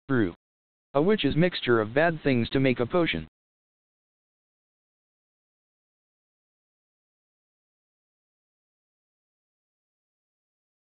Brew. A witch's mixture of bad things to make a potion.